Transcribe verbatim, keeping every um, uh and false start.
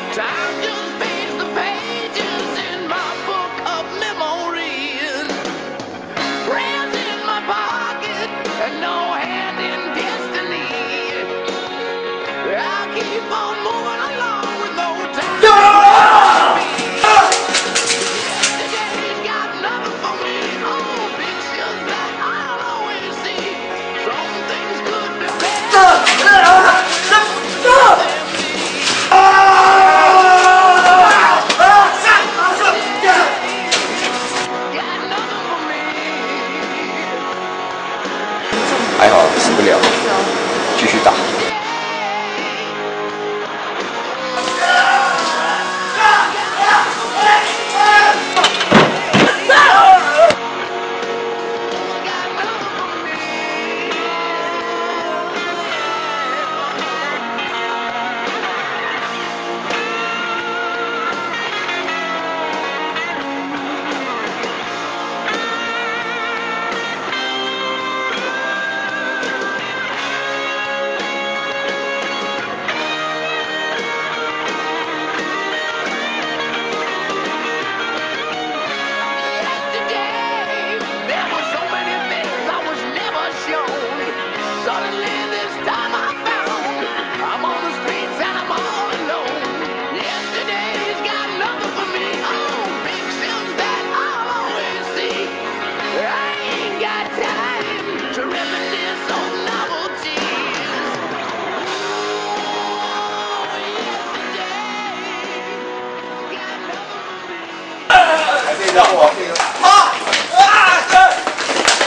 Time just fades the pages in my book of memories. Prayers in my pocket and no hand in destiny. I'll keep on moving along with no time. Yesterday's got nothing for me. Oh, pictures that I'll always see. Some things could be better. 还好死不了，继续打。 Suddenly this time I found I'm on the streets and I'm all alone. Yesterday's got nothing for me. Oh, pictures that I'll always see. I ain't got time to reminisce on novelties. Oh, yesterday's got nothing for me.